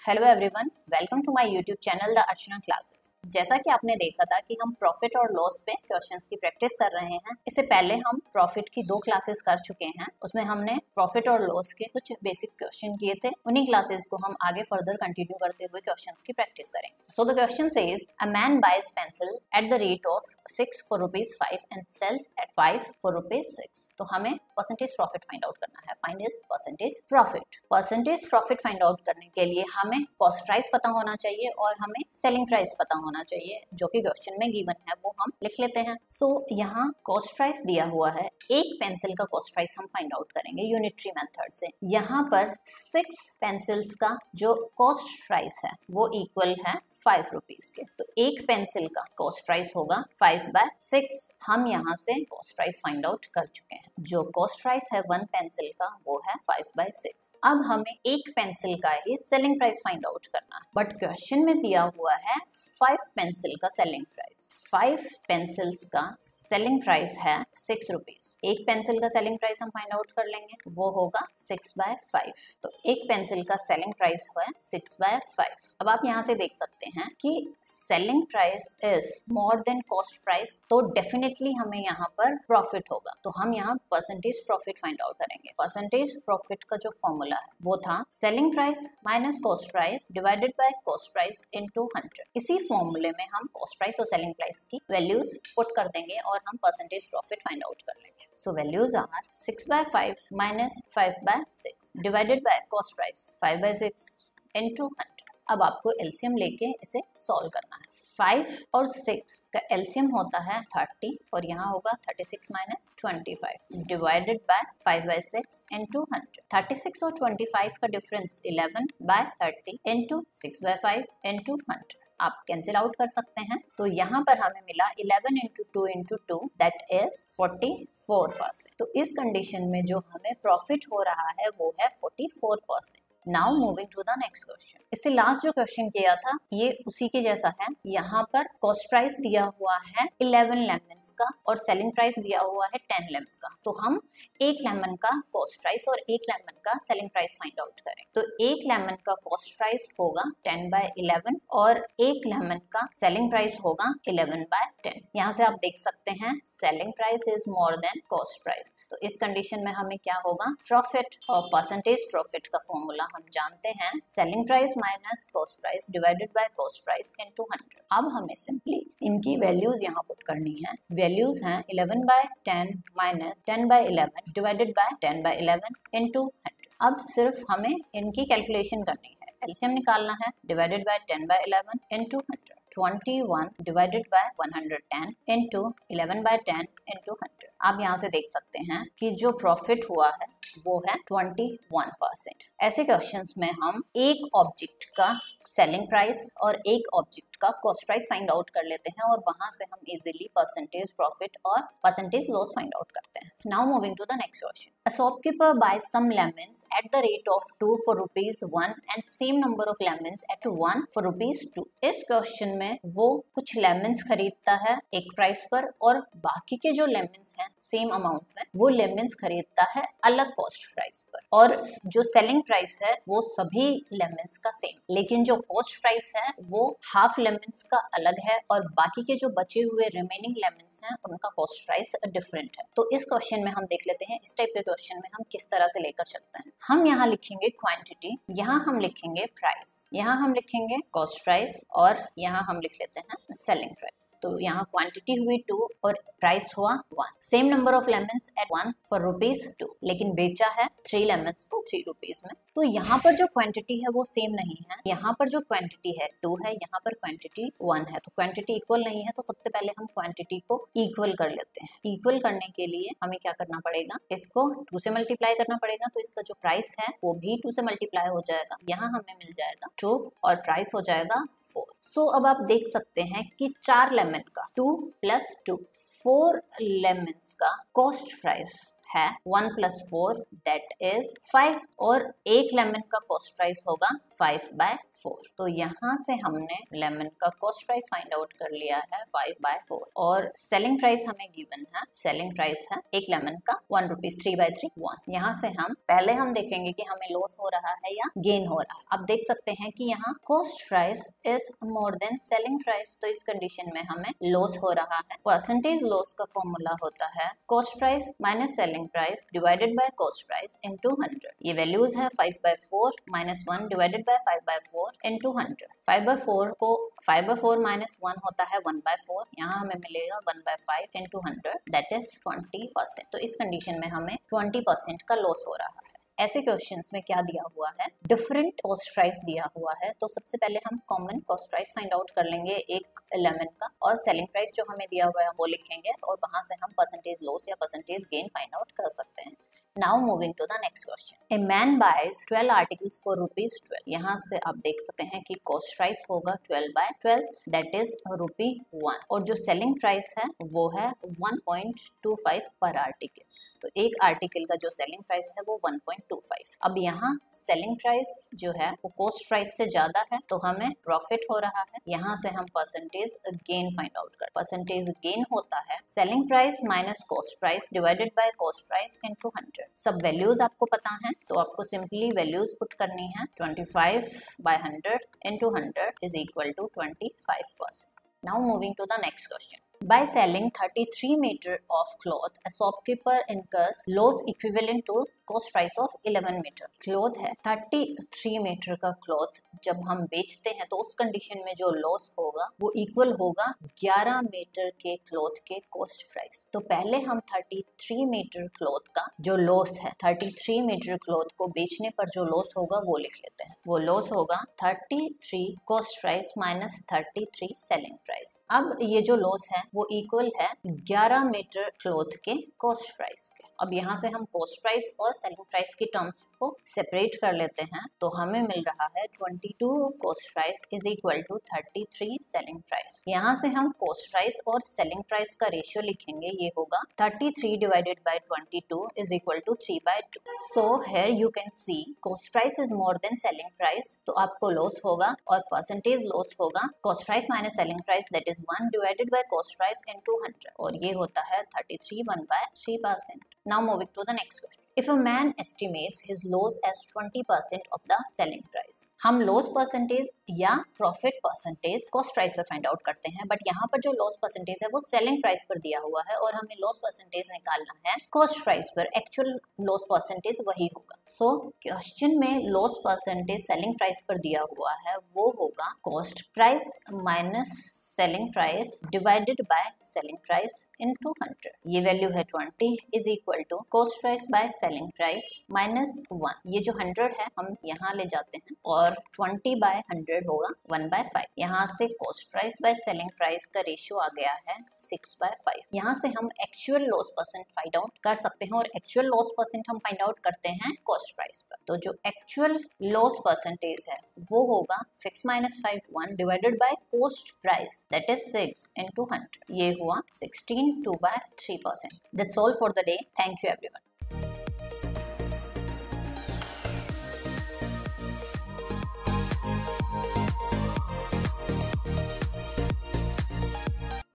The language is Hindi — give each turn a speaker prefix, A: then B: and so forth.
A: Hello everyone, welcome to my YouTube channel the Archana classes. जैसा कि आपने देखा था कि हम प्रॉफिट और लॉस पे क्वेश्चंस की प्रैक्टिस कर रहे हैं। इससे पहले हम प्रॉफिट की 2 क्लासेस कर चुके हैं। उसमें हमने प्रॉफिट और लॉस के कुछ बेसिक क्वेश्चन किए थे। उन्हीं क्लासेस को हम आगे फर्दर कंटिन्यू करते हुए क्वेश्चंस की प्रैक्टिस करेंगे। So the question says a man buys pencil at the rate of 6 for ₹5 and sells at 5 for ₹6। तो हमें परसेंटेज प्रॉफिट फाइंड आउट करना है। Find is percentage profit. Percentage profit find out करने के लिए हमें कॉस्ट प्राइस पता होना चाहिए और हमें सेलिंग प्राइस पता होना चाहिए, जो कि क्वेश्चन में गिवन है, वो हम लिख लेते हैं। सो यहाँ कॉस्ट प्राइस दिया हुआ है। एक पेंसिल का कॉस्ट प्राइस हम फाइंड आउट करेंगे यूनिटरी मेथड से। यहाँ पर 6 पेंसिल्स का जो कॉस्ट प्राइस है वो इक्वल है 5 रुपीज के। तो एक पेंसिल का कॉस्ट प्राइस होगा 5/6। हम यहाँ से कॉस्ट प्राइस फाइंड आउट कर चुके हैं। जो कॉस्ट प्राइस है 1 पेंसिल का वो है 5/6। अब हमें एक पेंसिल का ही सेलिंग प्राइस फाइंड आउट करना है, बट क्वेश्चन में दिया हुआ है 5 पेंसिल का सेलिंग प्राइस। 5 पेंसिल्स का सेलिंग प्राइस है 6 रुपीज। एक पेंसिल का सेलिंग प्राइस हम फाइंड आउट कर लेंगे, वो होगा 6/5। तो एक पेंसिल का सेलिंग प्राइस है 6/5। अब आप यहाँ से देख सकते हैं कि selling price is more than cost price, तो डेफिनेटली हमें यहाँ पर प्रॉफिट होगा। तो हम यहाँ परसेंटेज प्रॉफिट फाइंड आउट करेंगे। परसेंटेज प्रॉफिट का जो फॉर्मूला है वो था selling price minus cost price divided by cost price into 100। इसी फॉर्मूले में हम कॉस्ट प्राइस और सेलिंग प्राइस की वैल्यूज पुट कर देंगे और हम परसेंटेज प्रॉफिट फाइंड आउट कर लेंगे। So values are 6/5 minus 5/6 divided by cost price 5/6 into 100। अब आपको एलसीएम लेके इसे सॉल्व करना है। 5 और 6 का एलसीएम होता है 30 और यहाँ होगा 36 माइनस 25 डिवाइडेड बाय 5/6 इनटू 100। 36 और 25 का डिफरेंस 11/30 इनटू 6/5 इनटू 100। आप कैंसिल आउट कर सकते हैं। तो यहाँ पर हमें मिला 11 इंटू 2 इंटू 2 दैट इज 44%। तो इस कंडीशन में जो हमें प्रॉफिट हो रहा है वो है 44%। Now moving to the next question. इससे लास्ट जो क्वेश्चन किया था ये उसी के जैसा है। यहाँ पर कॉस्ट प्राइस दिया हुआ है 11 लेमन्स का और सेलिंग प्राइस दिया हुआ है 10 लेमन्स का। तो हम एक लेमन का कॉस्ट प्राइस और एक लेमन का सेलिंग प्राइस फाइंड आउट करें। तो एक लेमन का कॉस्ट प्राइस होगा 10/11 और एक लेमन का सेलिंग प्राइस होगा 11/10। यहाँ से आप देख सकते हैं selling price is more than cost price. तो इस कंडीशन में हमें क्या होगा, प्रॉफिट और परसेंटेज प्रॉफिट का फॉर्मूला हम जानते हैं, selling price minus cost price divided by cost price into 100। अब हमें सिंपली इनकी वैल्यूज यहाँ पुट करनी है। वैल्यूज हैं 11/10 माइनस 10/11 डिवाइडेड बाय 10/11 इनटू 100। अब सिर्फ हमें इनकी कैलकुलेशन करनी है। एलसीएम निकालना है। Divided by 10/11 into 100। 21 divided by 110 into 11/10 into 100। आप यहाँ से देख सकते हैं कि जो प्रॉफिट हुआ है वो है 21%। ऐसे क्वेश्चंस में हम एक ऑब्जेक्ट का सेलिंग प्राइस और एक ऑब्जेक्ट का कॉस्ट प्राइस फाइंड आउट कर लेते हैं और वहां से हम इजीली परसेंटेज प्रॉफिट और परसेंटेज लॉस फाइंड आउट करते हैं। Now moving to the next question. A shopkeeper buys some lemons at the rate of 2 for ₹1 and same number of lemons at 1 for ₹2। इस क्वेश्चन में वो कुछ लेमन्स खरीदता है एक प्राइस पर और बाकी के जो लेमन्स हैं सेम अमाउंट में वो लेमन्स खरीदता है अलग कॉस्ट प्राइस पर, और जो सेलिंग प्राइस है वो सभी लेमन्स का सेम, लेकिन जो कॉस्ट प्राइस है वो हाफ लेमन्स का अलग है और बाकी के जो बचे हुए रिमेनिंग लेमन्स हैं उनका कॉस्ट प्राइस डिफरेंट है। तो इस क्वेश्चन में हम देख लेते हैं इस टाइप के क्वेश्चन में हम किस तरह से लेकर चलते हैं। हम यहाँ लिखेंगे क्वांटिटी, यहाँ हम लिखेंगे प्राइस, यहाँ हम लिखेंगे कॉस्ट प्राइस और यहाँ हम लिख लेते हैं सेलिंग प्राइस। तो यहाँ क्वांटिटी हुई 2 और प्राइस हुआ 1। Same number of lemons at 1 for ₹2, लेकिन बेचा है 3 लेमन्स को 3 रुपीज में। तो यहाँ पर जो क्वांटिटी है वो सेम नहीं है। यहाँ पर जो क्वांटिटी है 2 है, यहाँ पर क्वांटिटी 1 है। तो क्वांटिटी इक्वल नहीं है, तो सबसे पहले हम क्वांटिटी को इक्वल कर लेते हैं। इक्वल करने के लिए हमें क्या करना पड़ेगा, इसको 2 से मल्टीप्लाई करना पड़ेगा। तो इसका जो प्राइस है वो भी 2 से मल्टीप्लाई हो जाएगा। यहाँ हमें मिल जाएगा 2 और प्राइस हो जाएगा 4। सो अब आप देख सकते हैं कि 4 लेमन का 2 + 2 4 लेमन्स का कॉस्ट प्राइस है 1 + 4 दैट इज 5 और एक लेमन का कॉस्ट प्राइस होगा 5/4। तो यहाँ से हमने लेमन का कॉस्ट प्राइस फाइंड आउट कर लिया है 5/4 और सेलिंग प्राइस हमें गिवन है। सेलिंग प्राइस है एक लेमन का 1 रुपीज 3/3 1। यहाँ से हम पहले हम देखेंगे कि हमें लॉस हो रहा है या गेन हो रहा है। अब देख सकते हैं कि यहाँ cost price is more than selling price, तो इस कंडीशन में हमें लॉस हो रहा है। परसेंटेज लॉस का फॉर्मूला होता है cost price minus selling price divided by cost price into 100। ये वैल्यूज है 5/4 माइनस 1 डिवाइडेड बाय 5/4 इनटू 100। 5/4 को 5/4 माइनस 1 होता है 1/4। यहाँ हमें मिलेगा 1/5 इनटू 100 दैट इज 20%। तो इस कंडीशन में हमें 20% का लॉस हो रहा है। ऐसे क्वेश्चंस में क्या दिया हुआ है, डिफरेंट कॉस्ट प्राइस दिया हुआ है, तो सबसे पहले हम common cost price find out कर लेंगे एक लेमन का, और सेलिंग प्राइस जो हमें दिया हुआ है वो लिखेंगे और वहां से हम परसेंटेज लॉस या परसेंटेज गेन फाइंड आउट कर सकते हैं। Now moving to the next question. A man buys 12 articles for ₹12. यहाँ से आप देख सकते हैं कि कॉस्ट प्राइस होगा 12/12 दैट इज ₹1 और जो सेलिंग प्राइस है वो है 1.25 पर आर्टिकल। तो एक आर्टिकल का जो सेलिंग प्राइस है वो 1.25। अब यहाँ सेलिंग प्राइस जो है वो कॉस्ट प्राइस से ज्यादा है तो हमें प्रॉफिट हो रहा है। यहाँ से हम परसेंटेज गेन फाइंड आउट कर। परसेंटेज गेन होता है selling price minus cost price divided by cost price into 100। सब वैल्यूज आपको पता है तो आपको सिंपली वैल्यूज पुट करनी है। 25/100 into 100 is equal to 25%। Now moving to the next question. By selling 33 meter of cloth, a shopkeeper incurs loss equivalent to cost price of 11 meter. Cloth है 33 मीटर का क्लॉथ जब हम बेचते हैं तो उस कंडीशन में जो लॉस होगा वो इक्वल होगा 11 मीटर के क्लॉथ के कॉस्ट प्राइस। तो पहले हम 33 मीटर क्लॉथ का जो लॉस है, 33 मीटर क्लॉथ को बेचने पर जो लॉस होगा वो लिख लेते हैं। वो लॉस होगा 33 cost price minus 33 selling price. अब ये जो लॉस है वो इक्वल है 11 मीटर क्लॉथ के कॉस्ट प्राइस के। अब यहाँ से हम कॉस्ट प्राइस और सेलिंग प्राइस की टर्म्स को सेपरेट कर लेते हैं तो हमें मिल रहा है 22 cost price is equal to 33 selling price. यहाँ से हम कॉस्ट प्राइस और सेलिंग प्राइस का रेशियो लिखेंगे, ये होगा 33 divided by 22 is equal to 3/2। So here you can see cost price is more than selling price, तो आपको लॉस होगा और परसेंटेज लॉस होगा cost price minus selling price that is 1 divided by cost price into 100 और ये होता है 33 1/3%। Now moving to the next question. If a man estimates his loss as 20% of the selling price, हम लॉस परसेंटेज या प्रॉफिट परसेंटेज कॉस्ट प्राइस पर फाइंड आउट करते हैं, बट यहाँ पर जो लॉस परसेंटेज है वो सेलिंग प्राइस पर दिया हुआ है और हमें लॉस परसेंटेज निकालना है कॉस्ट प्राइस पर। एक्चुअल लॉस परसेंटेज वही होगा। सो क्वेश्चन में लॉस परसेंटेज सेलिंग प्राइस पर दिया हुआ है वो होगा cost price minus selling price divided by selling price into 100। ये वैल्यू है 20 is equal to cost price by selling price minus 1। ये जो 100 है हम यहाँ ले जाते हैं और 20/100 होगा 1/5। यहाँ से cost price by selling price का रेशियो आ गया है 6/5। यहाँ से हम actual loss percent find out कर सकते हैं और एक्चुअल लॉस परसेंट हम फाइंड आउट करते हैं कॉस्ट प्राइस पर। तो जो एक्चुअल लॉस परसेंटेज है वो होगा 6 - 5 1 divided by cost price that is 6 into 100। ये हुआ 16 2/3%। That's all for the day. Thank you everyone.